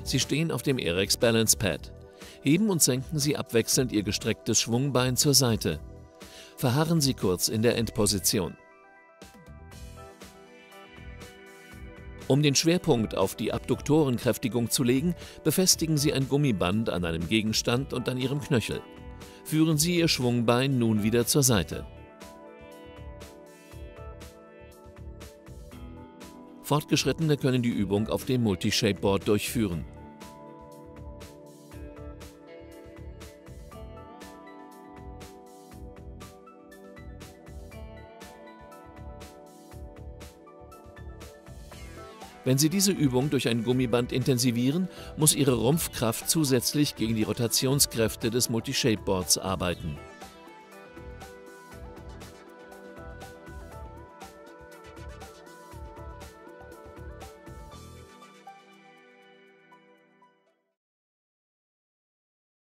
Sie stehen auf dem Airex Balance Pad. Heben und senken Sie abwechselnd Ihr gestrecktes Schwungbein zur Seite. Verharren Sie kurz in der Endposition. Um den Schwerpunkt auf die Abduktorenkräftigung zu legen, befestigen Sie ein Gummiband an einem Gegenstand und an Ihrem Knöchel. Führen Sie Ihr Schwungbein nun wieder zur Seite. Fortgeschrittene können die Übung auf dem Multi-Shape-Board durchführen. Wenn Sie diese Übung durch ein Gummiband intensivieren, muss Ihre Rumpfkraft zusätzlich gegen die Rotationskräfte des Multi-Shape-Boards arbeiten.